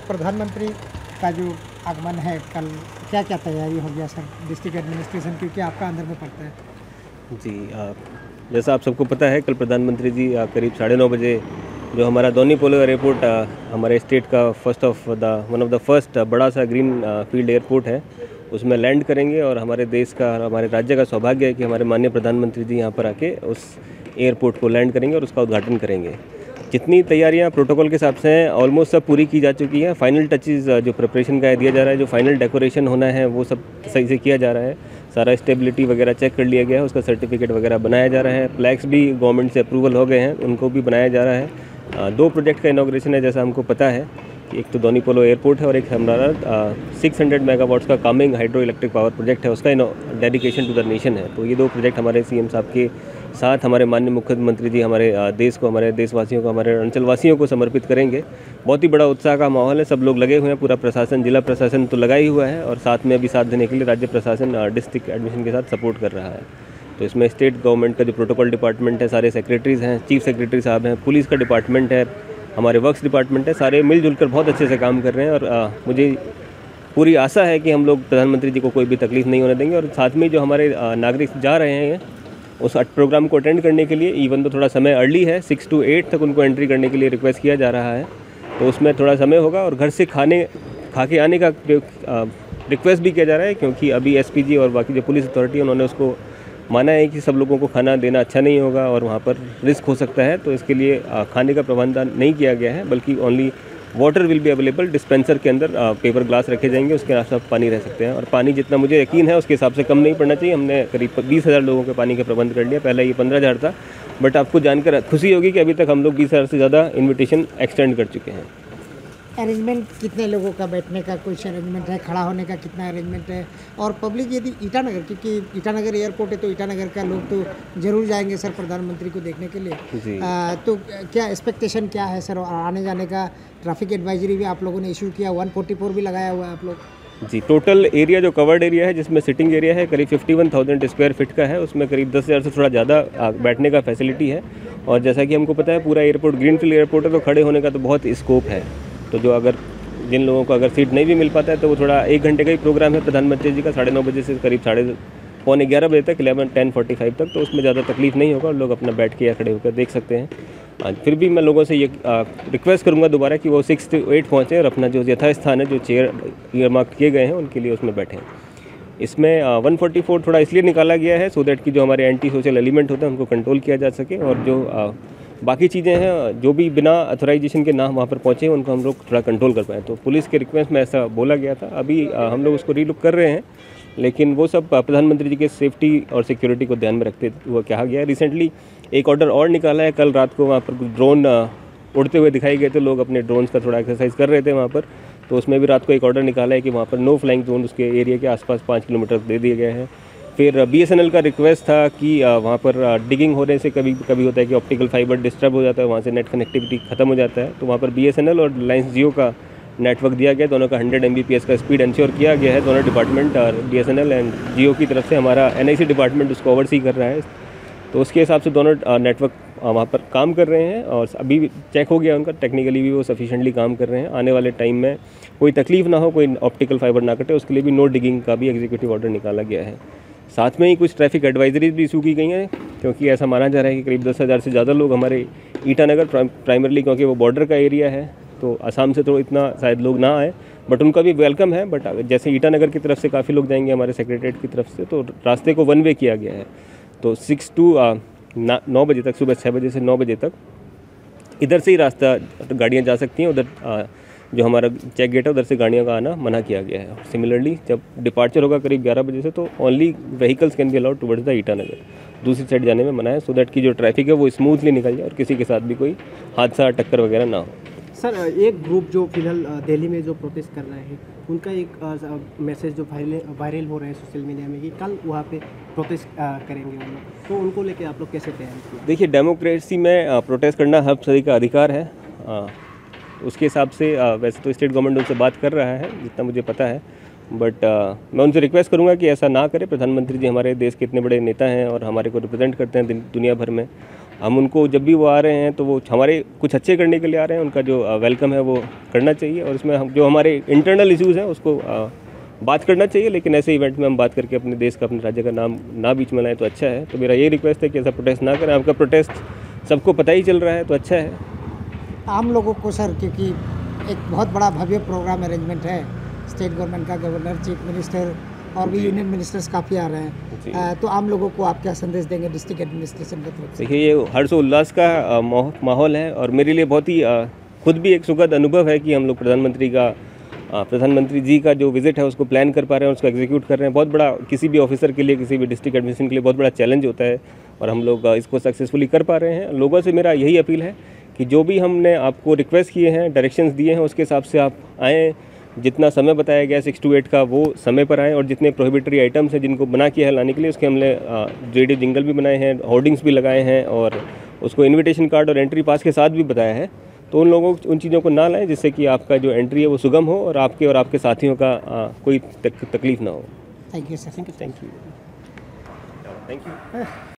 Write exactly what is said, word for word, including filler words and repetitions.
प्रधानमंत्री का जो आगमन है कल, क्या क्या तैयारी हो गया सर डिस्ट्रिक्ट एडमिनिस्ट्रेशन, क्योंकि आपका अंदर में पड़ता है? जी, आ, जैसा आप सबको पता है, कल प्रधानमंत्री जी आ, करीब साढ़े नौ बजे जो हमारा दोनी पोलो एयरपोर्ट हमारे स्टेट का first of the one of the first बड़ा सा ग्रीन फील्ड एयरपोर्ट है, उसमें लैंड करेंगे। और हमारे देश का, हमारे राज्य का सौभाग्य है कि हमारे माननीय प्रधानमंत्री जी यहाँ पर आके उस एयरपोर्ट को लैंड करेंगे और उसका उद्घाटन करेंगे। जितनी तैयारियां प्रोटोकॉल के हिसाब से हैं ऑलमोस्ट सब पूरी की जा चुकी हैं। फाइनल टचेस जो प्रिपरेशन का दिया जा रहा है, जो फाइनल डेकोरेशन होना है वो सब सही से किया जा रहा है। सारा स्टेबिलिटी वगैरह चेक कर लिया गया है, उसका सर्टिफिकेट वगैरह बनाया जा रहा है। फ्लैग्स भी गवर्नमेंट से अप्रूवल हो गए हैं, उनको भी बनाया जा रहा है। आ, दो प्रोजेक्ट का इनॉग्रेशन है, जैसा हमको पता है। एक तो दोनी पोलो एयरपोर्ट है और एक हमारा सिक्स हंड्रेड मेगावाट्स का Kameng hydro electric power project है, उसका डेडिकेशन टू द नेशन है। तो ये दो प्रोजेक्ट हमारे सीएम साहब के साथ हमारे माननीय मुख्यमंत्री जी हमारे देश को, हमारे देशवासियों को, हमारे अंचलवासियों को समर्पित करेंगे। बहुत ही बड़ा उत्साह का माहौल है, सब लोग लगे हुए हैं। पूरा प्रशासन, जिला प्रशासन तो लगा ही हुआ है और साथ में अभी साथ देने के लिए राज्य प्रशासन डिस्ट्रिक्ट एडमिशन के साथ सपोर्ट कर रहा है। तो इसमें स्टेट गवर्नमेंट का जो प्रोटोकॉल डिपार्टमेंट है, सारे सेक्रेटरीज हैं, चीफ सेक्रेटरी साहब हैं, पुलिस का डिपार्टमेंट है, हमारे वर्क्स डिपार्टमेंट है, सारे मिलजुल कर बहुत अच्छे से काम कर रहे हैं। और आ, मुझे पूरी आशा है कि हम लोग प्रधानमंत्री जी को कोई भी तकलीफ नहीं होने देंगे। और साथ में जो हमारे नागरिक जा रहे हैं उस प्रोग्राम को अटेंड करने के लिए, इवन तो थोड़ा समय अर्ली है, सिक्स टू एट तक उनको एंट्री करने के लिए रिक्वेस्ट किया जा रहा है, तो उसमें थोड़ा समय होगा। और घर से खाने खा के आने का रिक्वेस्ट भी किया जा रहा है, क्योंकि अभी एसपीजी और बाकी जो पुलिस अथॉरिटी उन्होंने उसको माना है कि सब लोगों को खाना देना अच्छा नहीं होगा और वहाँ पर रिस्क हो सकता है। तो इसके लिए खाने का प्रबंध नहीं किया गया है, बल्कि only water will be available. Dispenser के अंदर पेपर ग्लास रखे जाएंगे, उसके आसपास पानी रह सकते हैं। और पानी जितना मुझे यकीन है उसके हिसाब से कम नहीं पड़ना चाहिए। हमने करीब बीस हज़ार लोगों के पानी का प्रबंध कर लिया, पहले ये पंद्रह हज़ार था। बट आपको जानकर खुशी होगी कि अभी तक हम लोग बीस हज़ार से ज़्यादा इन्विटेशन एक्सटेंड कर चुके हैं। अरेंजमेंट कितने लोगों का बैठने का कुछ अरेंजमेंट है, खड़ा होने का कितना अरेंजमेंट है? और पब्लिक यदि ईटानगर, क्योंकि ईटानगर एयरपोर्ट है तो ईटानगर का लोग तो जरूर जाएंगे सर प्रधानमंत्री को देखने के लिए, आ, तो क्या एक्सपेक्टेशन क्या है सर? और आने जाने का ट्रैफिक एडवाइजरी भी आप लोगों ने इशू किया, वन फोर्टी फोर भी लगाया हुआ है आप लोग? जी, टोटल एरिया जो कवर्ड एरिया है, जिसमें सिटिंग एरिया है करीब fifty one thousand square feet का है, उसमें करीब दस हज़ार से थोड़ा ज़्यादा बैठने का फैसिलिटी है। और जैसा कि हमको पता है पूरा एयरपोर्ट ग्रीनफील्ड एयरपोर्ट है, तो खड़े होने का तो बहुत स्कोप है। तो जो अगर जिन लोगों को अगर सीट नहीं भी मिल पाता है तो वो थोड़ा एक घंटे का ही प्रोग्राम है प्रधानमंत्री जी का, साढ़े नौ बजे से करीब साढ़े पौने ग्यारह बजे तक, इलेवन टेन फोर्टी फाइव तक, तो उसमें ज़्यादा तकलीफ नहीं होगा और लोग अपना बैठ के या खड़े होकर देख सकते हैं। आज फिर भी मैं लोगों से ये रिक्वेस्ट करूंगा दोबारा कि वो सिक्स टू एट पहुँचें और अपना जो यथास्थान है, जो चेयर ईयर मार्क किए गए हैं उनके लिए उसमें बैठें। इसमें वन फोर्टी फोर थोड़ा इसलिए निकाला गया है सो दैट कि जो हमारे एंटी सोशल एलिमेंट होते हैं उनको कंट्रोल किया जा सके, और जो आ, बाकी चीज़ें हैं जो भी बिना अथोराइजेशन के ना वहाँ पर पहुँचे उनको हम लोग थोड़ा कंट्रोल कर पाएँ। तो पुलिस के रिक्वेस्ट में ऐसा बोला गया था। अभी आ, हम लोग उसको रीलुक कर रहे हैं, लेकिन वो सब प्रधानमंत्री जी के सेफ्टी और सिक्योरिटी को ध्यान में रखते हुए कहा गया है। रिसेंटली एक ऑर्डर और निकाला है, कल रात को वहाँ पर ड्रोन उड़ते हुए दिखाई गए थे, लोग अपने ड्रोन्स का थोड़ा एक्सरसाइज कर रहे थे वहाँ पर, तो उसमें भी रात को एक ऑर्डर निकाला है कि वहाँ पर नो फ्लाइंग जोन उसके एरिया के आसपास पाँच किलोमीटर दे दिए गए हैं। फिर बीएसएनएल का रिक्वेस्ट था कि वहाँ पर डिगिंग होने से कभी कभी होता है कि ऑप्टिकल फाइबर डिस्टर्ब हो जाता है, वहाँ से नेट कनेक्टिविटी खत्म हो जाता है, तो वहाँ पर बीएसएनएल और रिलायंस जियो का नेटवर्क दिया गया, दोनों का hundred M B P S का स्पीड इंश्योर किया गया है। दोनों डिपार्टमेंट और बीएसएनएल एंड जियो की तरफ से, हमारा एनआईसी डिपार्टमेंट उसको ओवरसी कर रहा है, तो उसके हिसाब से दोनों नेटवर्क वहाँ पर काम कर रहे हैं। और अभी चेक हो गया उनका, टेक्निकली भी वो सफिशिएंटली काम कर रहे हैं। आने वाले टाइम में कोई तकलीफ ना हो, कोई ऑप्टिकल फाइबर ना कटे, उसके लिए भी नो डिगिंग का भी एग्जीक्यूटिव ऑर्डर निकाला गया है। साथ में ही कुछ ट्रैफिक एडवाइजरीज भी इशू की गई हैं, क्योंकि ऐसा माना जा रहा है कि करीब दस हज़ार से ज़्यादा लोग हमारे ईटानगर, प्राइमरली क्योंकि वो बॉर्डर का एरिया है, तो असम से तो इतना शायद लोग ना आए, बट उनका भी वेलकम है। बट जैसे ईटानगर की तरफ से काफ़ी लोग जाएंगे हमारे सेक्रेटरीट की तरफ से, तो रास्ते को वन वे किया गया है। तो सिक्स टू नौ बजे तक, सुबह छः बजे से नौ बजे तक इधर से ही रास्ता गाड़ियाँ जा सकती हैं, उधर जो हमारा चेक गेट है उधर से गाड़ियों का आना मना किया गया है। सिमिलरली जब डिपार्चर होगा करीब ग्यारह बजे से, तो only vehicles can be allowed towards the Itanagar, दूसरी साइड जाने में मना है, सो दैट की जो ट्रैफिक है वो स्मूथली निकल जाए और किसी के साथ भी कोई हादसा टक्कर वगैरह ना हो। सर, एक ग्रुप जो फिलहाल दिल्ली में जो प्रोटेस्ट कर रहे हैं, उनका एक मैसेज जो वायरल हो रहा है सोशल मीडिया में कि कल वहाँ पे प्रोटेस्ट करेंगे वो लोग, तो उनको लेके आप लोग कैसे तैयार किया? देखिए, डेमोक्रेसी में प्रोटेस्ट करना हर सभी का अधिकार है, उसके हिसाब से वैसे तो स्टेट गवर्नमेंट उनसे बात कर रहा है जितना मुझे पता है, बट मैं उनसे रिक्वेस्ट करूंगा कि ऐसा ना करें। प्रधानमंत्री जी हमारे देश के इतने बड़े नेता हैं और हमारे को रिप्रेजेंट करते हैं दुनिया भर में, हम उनको जब भी वो आ रहे हैं तो वो हमारे कुछ अच्छे करने के लिए आ रहे हैं, उनका जो वेलकम है वो करना चाहिए और इसमें हम जो हमारे इंटरनल इश्यूज़ हैं उसको आ, बात करना चाहिए, लेकिन ऐसे इवेंट में हम बात करके अपने देश का, अपने राज्य का नाम ना बीच में लाएं तो अच्छा है। तो मेरा ये रिक्वेस्ट है कि ऐसा प्रोटेस्ट ना करें। आपका प्रोटेस्ट सबको पता ही चल रहा है तो अच्छा है। आम लोगों को सर, क्योंकि एक बहुत बड़ा भव्य प्रोग्राम अरेंजमेंट है, स्टेट गवर्नमेंट का, गवर्नर, चीफ मिनिस्टर और भी यूनियन मिनिस्टर्स काफ़ी आ रहे हैं, आ, तो आम लोगों को आप क्या संदेश देंगे डिस्ट्रिक्ट एडमिनिस्ट्रेशन की तरफ से? देखिए, ये हर्ष उल्लास का आ, माहौल है और मेरे लिए बहुत ही आ, खुद भी एक सुखद अनुभव है कि हम लोग प्रधानमंत्री का प्रधानमंत्री जी का जो विजिट है उसको प्लान कर पा रहे हैं, उसको एग्जीक्यूट कर रहे हैं। बहुत बड़ा किसी भी ऑफिसर के लिए, किसी भी डिस्ट्रिक्ट एडमिनिस्ट्रेशन के लिए बहुत बड़ा चैलेंज होता है और हम लोग इसको सक्सेसफुली कर पा रहे हैं। लोगों से मेरा यही अपील है कि जो भी हमने आपको रिक्वेस्ट किए हैं, डायरेक्शंस दिए हैं, उसके हिसाब से आप आएँ। जितना समय बताया गया सिक्स टू एट का, वो समय पर आएँ और जितने प्रोहिबिटरी आइटम्स हैं जिनको बना किया है लाने के लिए, उसके हमने रेडियो जिंगल भी बनाए हैं, होर्डिंग्स भी लगाए हैं और उसको इन्विटेशन कार्ड और एंट्री पास के साथ भी बताया है। तो उन लोगों उन चीज़ों को ना लाएं जिससे कि आपका जो एंट्री है वो सुगम हो और आपके और आपके साथियों का आ, कोई तक, तकलीफ ना हो। Thank you sir. Thank you thank you thank you.